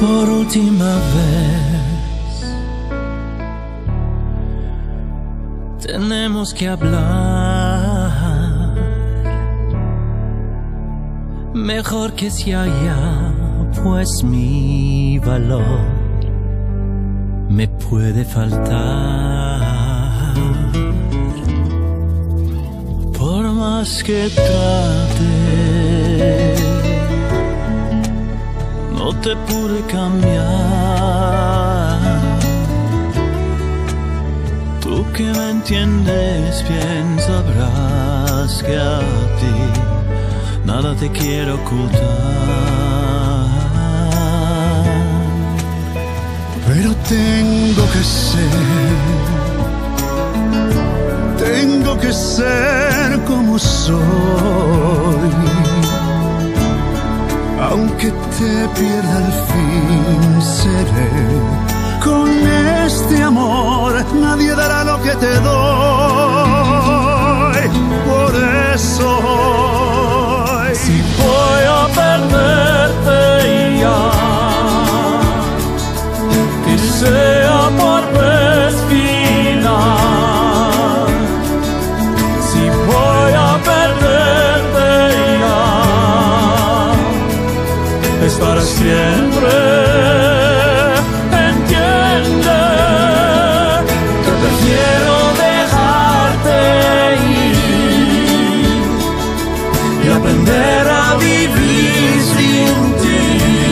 por última vez. Tenemos que hablar, mejor que se haya, pues mi valor me puede faltar. Por más que trate, no te pude cambiar. Tú que me entiendes bien sabrás que a ti nada te quiero ocultar. Pero tengo que ser como soy. Aunque te pierda al fin, seré con este amor. Nadie dará lo que te doy. Por eso hoy, si voy a perderte ya, que sea por vez final. Si voy a perderte ya, es para siempre. Entiende que prefiero dejarte ir y aprender a vivir sin ti.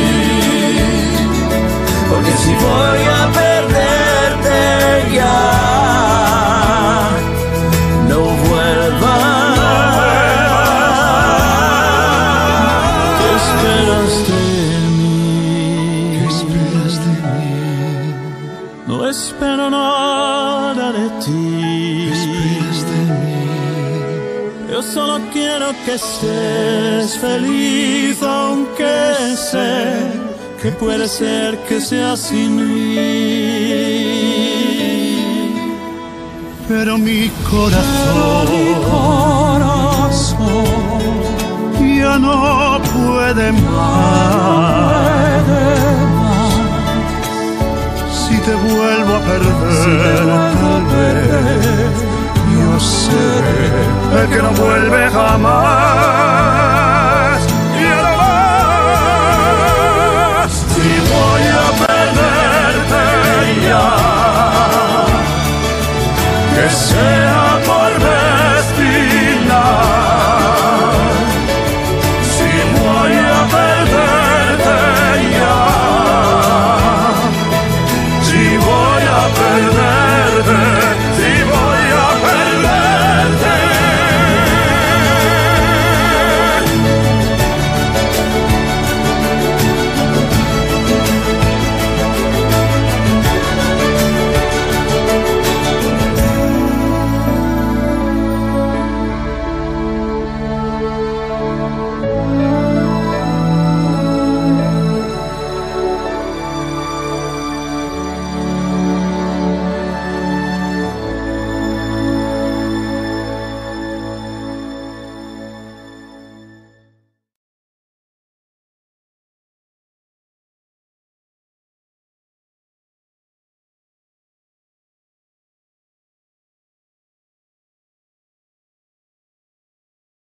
Porque si voy a perderte ya, no vuelvas. ¿Qué esperas de mí? ¿qué esperas de mí? No espero nada de ti. ¿Qué esperas de mí? Yo solo quiero que estés feliz, aunque sé que puede ser que sea sin mí. Pero mi corazón ya no puede más. Si te vuelvo a perder, tal vez yo seré el que no vuelve jamás.